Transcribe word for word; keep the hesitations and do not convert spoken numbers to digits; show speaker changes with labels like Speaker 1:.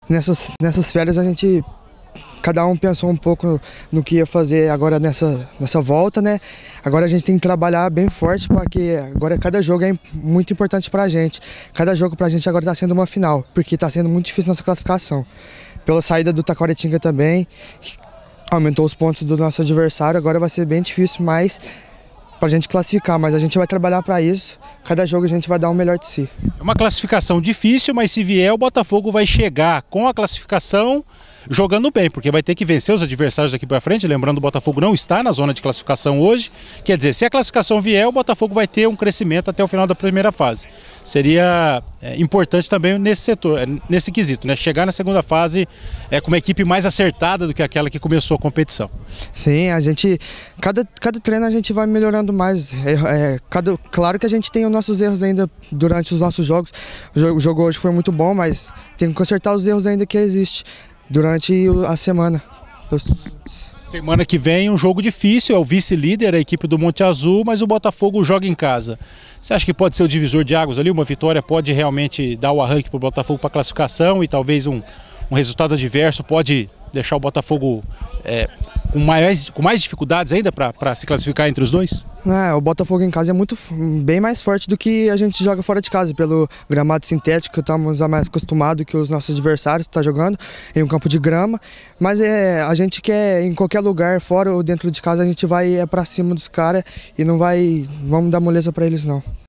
Speaker 1: Nessas, nessas férias a gente, cada um pensou um pouco no que ia fazer agora nessa, nessa volta, né? Agora a gente tem que trabalhar bem forte, porque agora cada jogo é muito importante pra gente. Cada jogo pra gente agora tá sendo uma final, porque tá sendo muito difícil nossa classificação. Pela saída do Taquaritinga também, aumentou os pontos do nosso adversário, agora vai ser bem difícil, mas pra gente classificar, mas a gente vai trabalhar para isso, cada jogo a gente vai dar o melhor de si.
Speaker 2: É uma classificação difícil, mas se vier o Botafogo vai chegar com a classificação jogando bem, porque vai ter que vencer os adversários daqui para frente, lembrando o Botafogo não está na zona de classificação hoje, quer dizer, se a classificação vier, o Botafogo vai ter um crescimento até o final da primeira fase. Seria é, importante também nesse setor, nesse quesito, né? Chegar na segunda fase é, com uma equipe mais acertada do que aquela que começou a competição.
Speaker 1: Sim, a gente, cada, cada treino a gente vai melhorando mais, é, é, cada, claro que a gente tem os nossos erros ainda durante os nossos jogos, o jogo, o jogo hoje foi muito bom, mas tem que consertar os erros ainda que existem durante a semana.
Speaker 2: Semana que vem um jogo difícil, é o vice-líder, a equipe do Monte Azul, mas o Botafogo joga em casa. Você acha que pode ser o divisor de águas ali? Uma vitória pode realmente dar o arranque para o Botafogo para a classificação e talvez um, um resultado adverso pode deixar o Botafogo é, com, mais, com mais dificuldades ainda para se classificar entre os dois?
Speaker 1: É, o Botafogo em casa é muito, bem mais forte do que a gente joga fora de casa, pelo gramado sintético, que estamos mais acostumados que os nossos adversários estão jogando em um campo de grama, mas é, a gente quer em qualquer lugar, fora ou dentro de casa, a gente vai é para cima dos caras e não vai, vamos dar moleza para eles não.